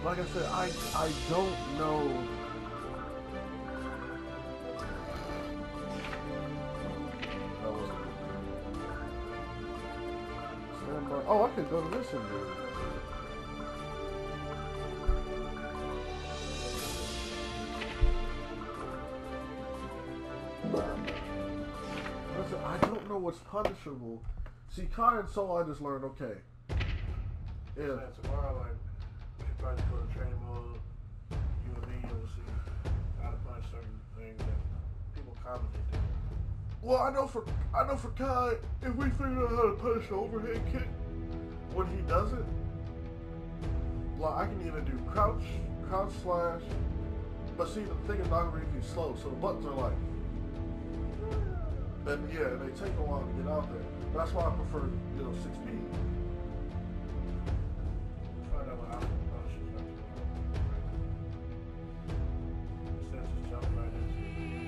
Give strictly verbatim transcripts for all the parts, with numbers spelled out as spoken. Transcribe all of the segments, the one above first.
like I said, I I don't know. That wasn't Stand by. Oh, I could go to this and do it. Listen, I don't know what's punishable. See, Kai and Soul, I just learned, okay. Yeah. So tomorrow, like, we should probably go to training mode. You and me, you'll see how to punch certain things that people commonly do. Well, I know for I know for Kai, if we figure out how to punish the overhead kick when he does it, like I can either do crouch, crouch slash, but see the thing is Nagariki is slow, so the buttons are like, and yeah, they take a while to get out there. But that's why I prefer, you know, six speed. Find out what Alpha punishes are tomorrow. Since it's jumping right into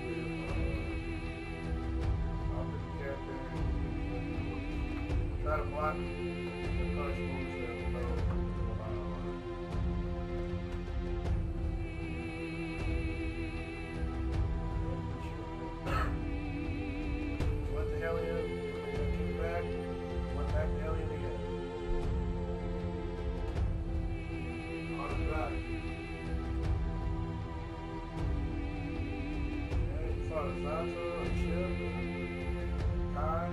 I'll pick a character, try to block the punish moves that throw. Went to Hellion, came back, went back to Hellion again. On the drive. Okay, you fought Zato, Chip, Kai.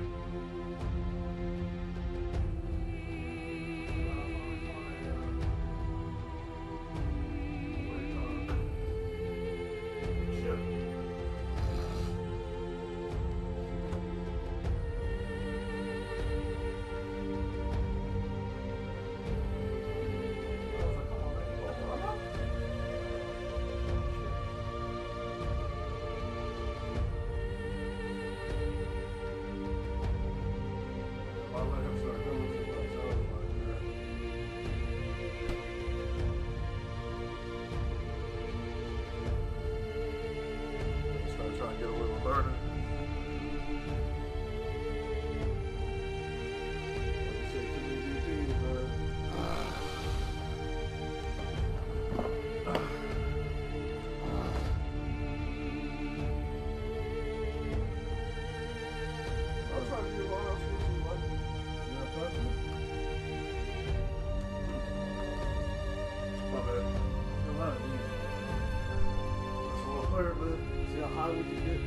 See how high we can get.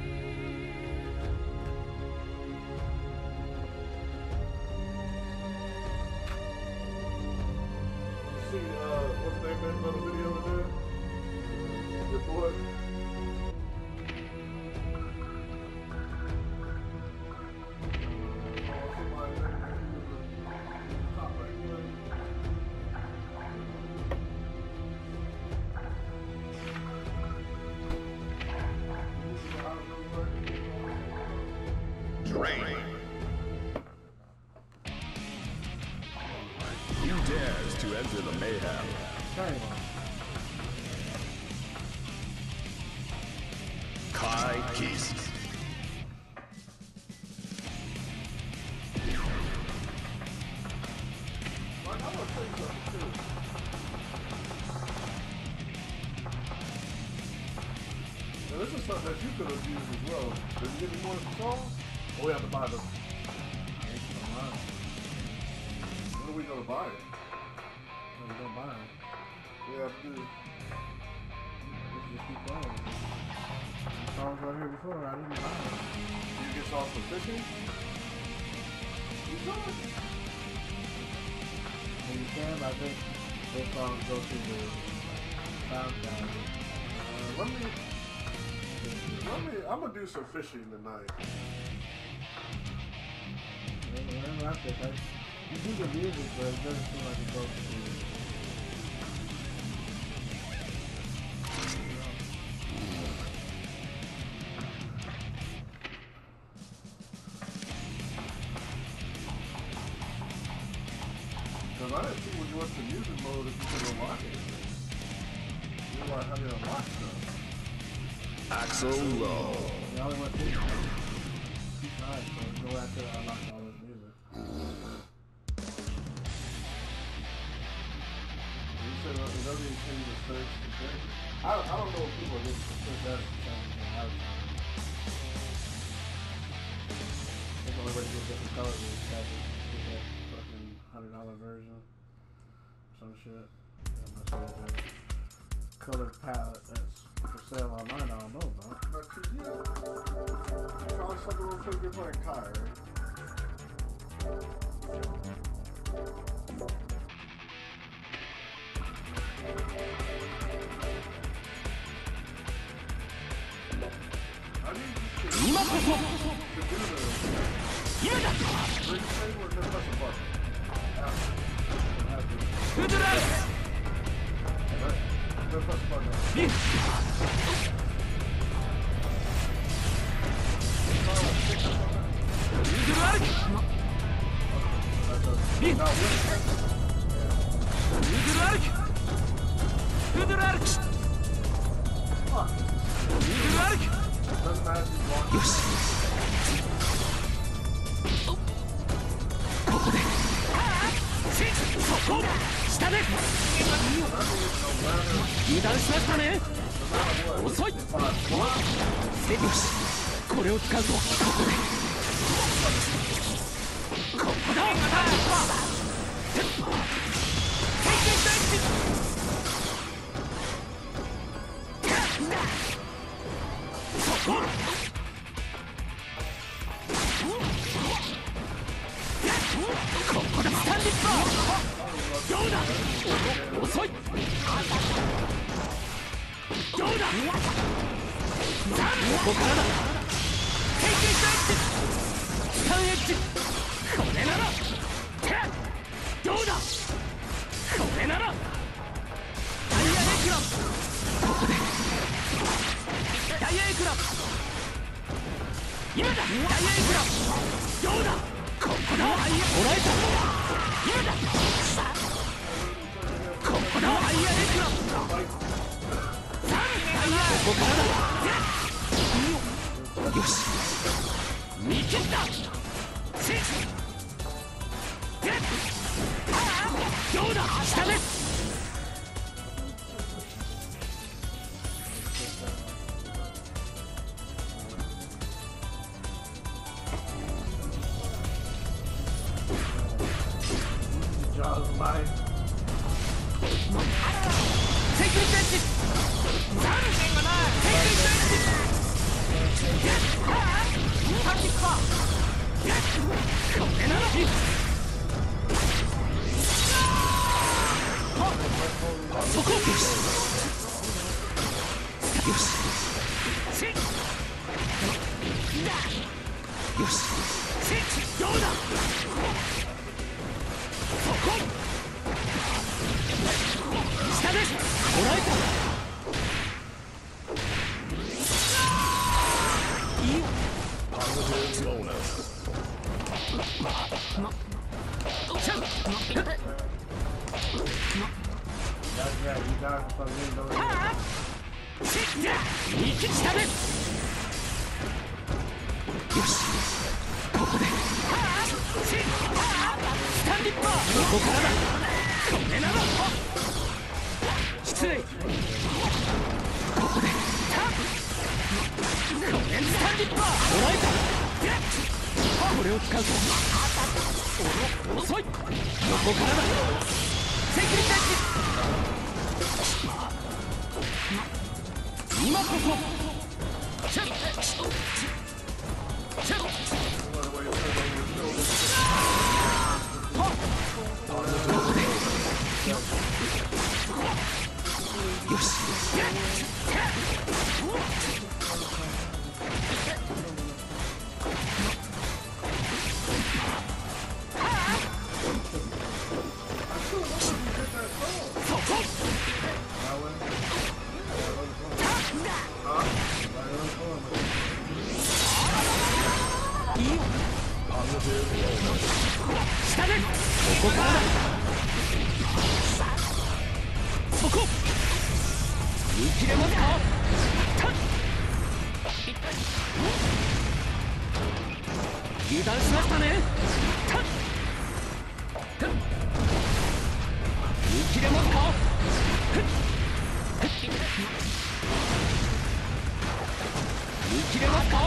See, uh, what's the name of another video in there? Your boy. Oh, somebody top right there. Drain. You dares to enter the mayhem. Kai Keast. Like, I'm gonna tell you something too. Now, this is something that you could have used as well. Did you get any more of the songs? Or we have to buy them? When are we gonna buy it? When we gonna buy them? We have to do. Let's just keep going. The songs right here before, I didn't buy them. You get songs for fishing? You could. And you can, but I think those songs go to the sound guys. Uh, let me. Let me. I'm gonna do some fishing tonight. Remember, I said, like, you do the music, but it doesn't seem like it goes to. Because I didn't see when you went to music mode if you could unlock it. You were like, how do you unlock stuff? Axel Low. We only went through two times, so there's no way I could have unlocked all this music. You said uh, it doesn't didn't change the search to search. I don't, I don't know if people didn't put that to change the house. That's the only way to get different colors is to have to get that fucking hundred dollar version. Some shit. I'm not sure what that color palette that's for sale online, I don't know about. But yeah, probably something real quick. You're playing Kai, right? I need you to, Ima koso! to do the Ima da! big thing where just press a button. After. Futural! Just press a button. Bi! Futural! Bi! Now, with Futural! Futural! Futural! doesn't matter if you want. よしここでそこ下で油断しましたね遅いよしこれを使うとここでここだそこここだスタンディッパーどうだお遅いどうださあここからだテイクイットエッジスタンエッジこれならどうだこれならダイヤエクラここでダイヤエクラ今だダイヤエクラどうだここだもらえた今だここだダイヤエクラさあダイヤここからだよし見切ったシッどうだ下です油切れますか。見切れますか。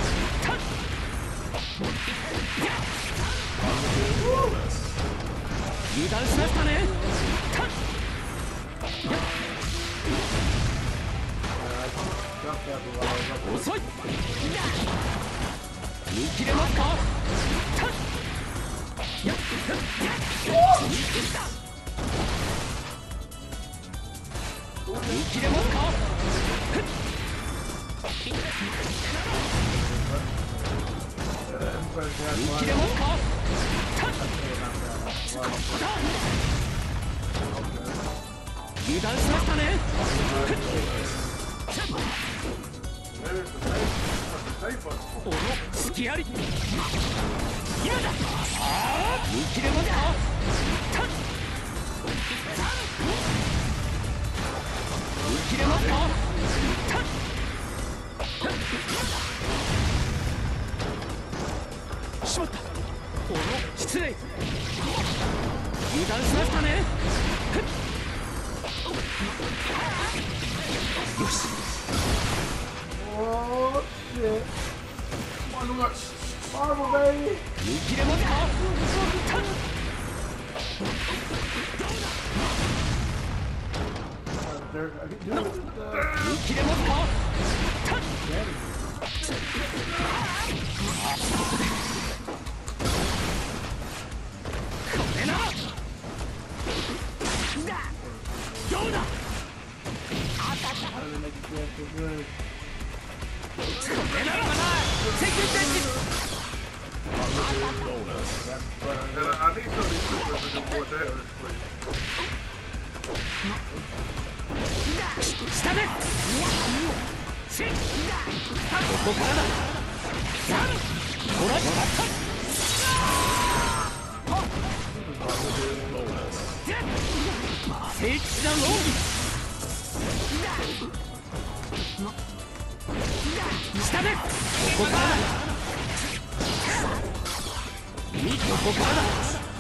油断しましたね。遅い。見切れますか。見切れますか。見切れますか。油断しましたね。おの隙あり。今だ。見切れますか。見切れますか。しまった。おの失礼。油断しましたね。よし。 Oh shit. Marvel nuts. Marvel baby. 見切れますか。見切れますか。これならどうだ。これならセキュリティ。 And I, I need some of these people to do more damage, please. 下で。ここからだ。ほら聖地なローギ。下で。ここからだ。ここからだ。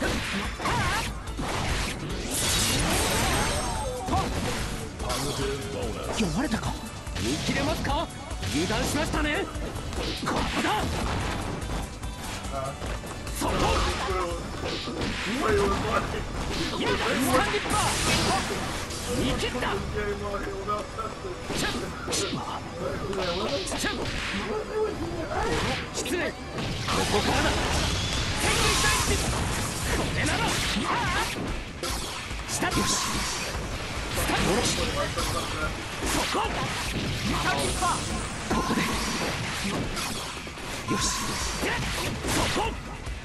読まれたか。見切れますか。油断しましたね。ここだ。そこ。今だ。スタンディッパー。見切った。失礼。ここからだ。これなら下。よし。そこ。ここで。よし。そこ。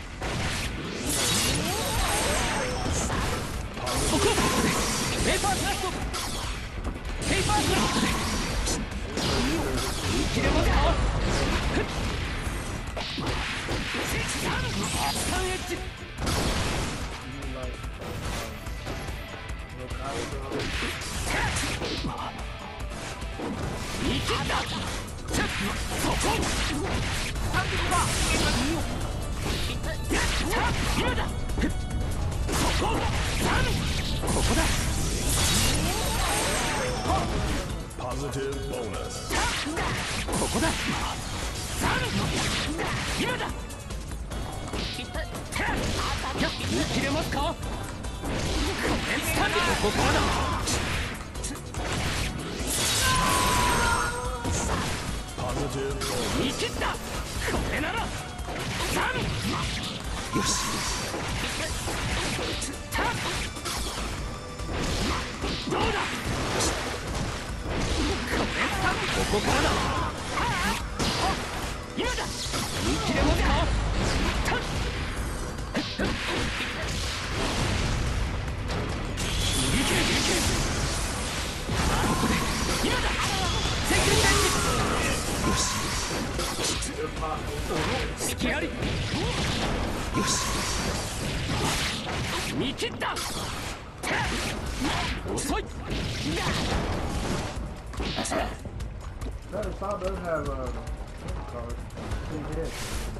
そこ。ペーパーブラスト。ペーパーブラストで。見切れますか。スタンエッジ。見切った。そこ。今だ。そこ。ここだ。 Positive bonus. ここだ。今だ。見切れますか。スタンディ。ここからだ。見切った。これなら。よし。どうだ。ここからだ。今だ。見切れますか。いけいけ。ここで。今だ。セキュリティ。よし。隙あり。よし。見切った。遅い。 That saw does have a card. Can you get it?